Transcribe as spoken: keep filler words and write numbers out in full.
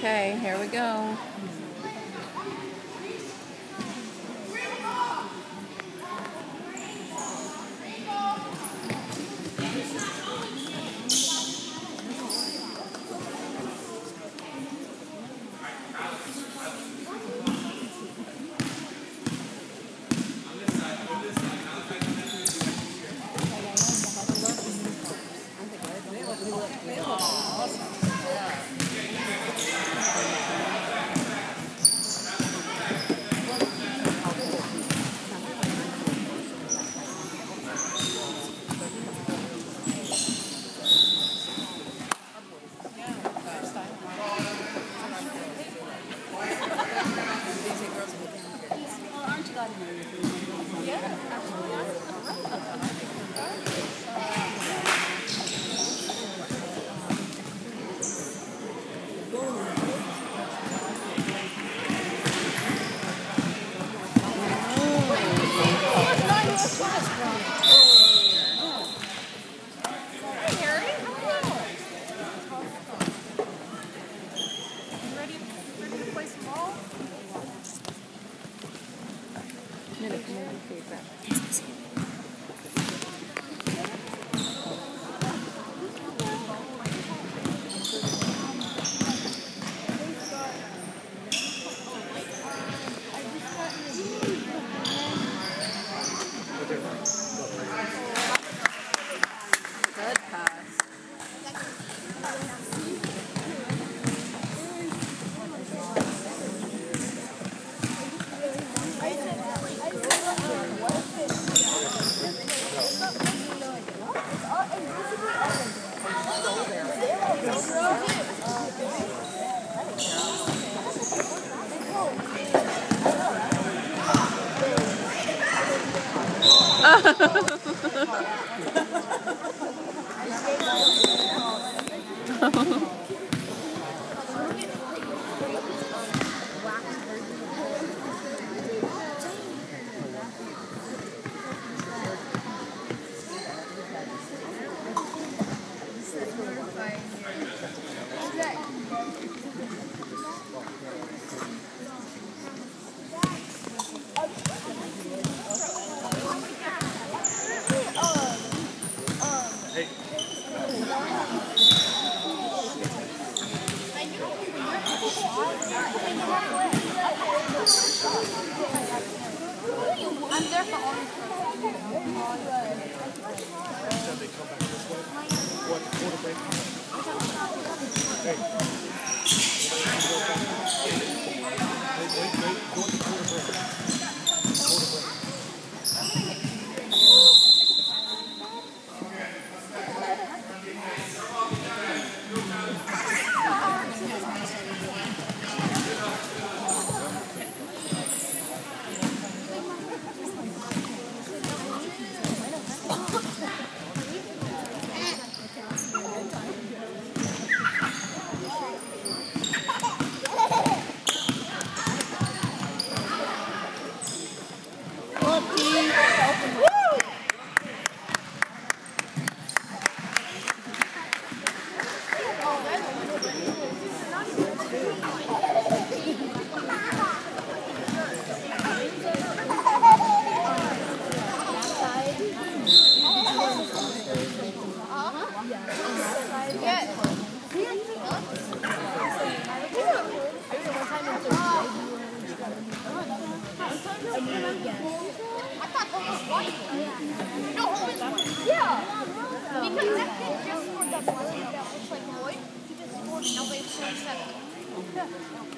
Okay, here we go. Good pass. I'm there for all these They come back this way. What, quarter break? Hey. Wait, wait, wait. Go to quarter break. Quarter break. I thought Holt was white. No, Holt was white. Yeah. Because that kid just scored that one that looks like Lloyd. He just scored and nobody scored seven.